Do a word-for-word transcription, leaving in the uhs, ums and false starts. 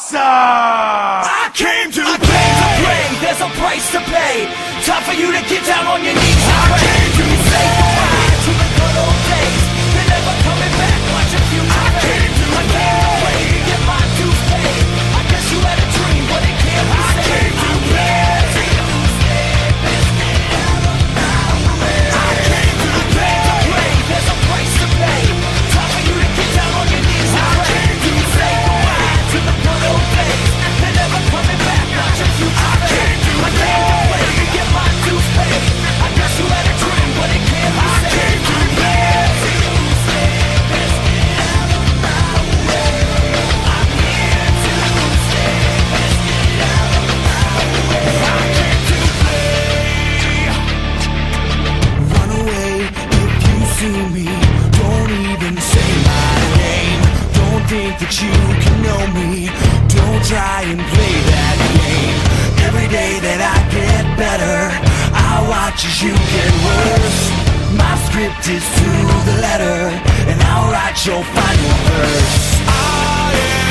awesome! I came to I play! came to play, there's a price to pay. Time for you to get down on your knees and I pray. came to You say goodbye to the good old days. They're never coming back, watch your future I fade. came to I came to play to get my dues paid. I guess you had a dream, but it can't be I saved. came to I'm play. here to stay, let's get out of my way. I came to play! Play, there's a price to pay. Time for you to get down on your knees and I pray. came to You say goodbye to the good old days. They're never coming back, watch your future I fade. came to I came to play to get my dues paid. I guess you had a dream, but it can't be I saved. came to play! Run away if you see me. Don't even say my name. Don't think that you can know me. Don't try and play that game. Every day that I get better, I watch as you get worse. My script is to the letter, and I'll write your final verse. I am